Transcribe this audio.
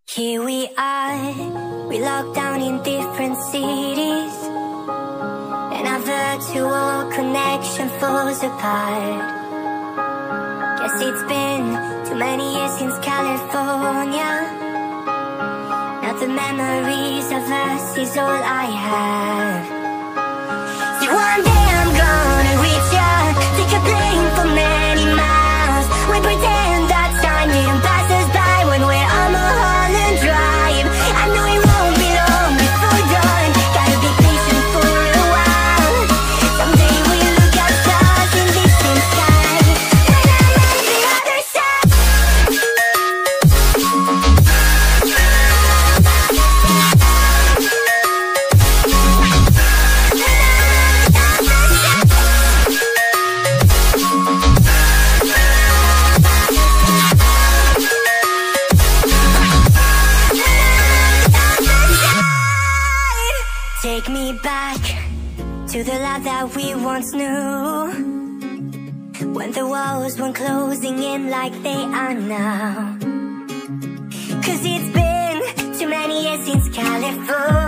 Here we are, we locked down in different cities, and our virtual connection falls apart. Guess it's been too many years since California. Now the memories of us is all I have. See, one day I'm gonna reach ya, take a plane for many miles. We pretend that time didn't pass us by when we're on Mulholland Drive. I know it won't be long before dawn, gotta be patient for a while. Someday we'll look at stars in distant sky when I'm on the other side. Take me back to the life that we once knew, when the walls weren't closing in like they are now. 'Cause it's been too many years since California.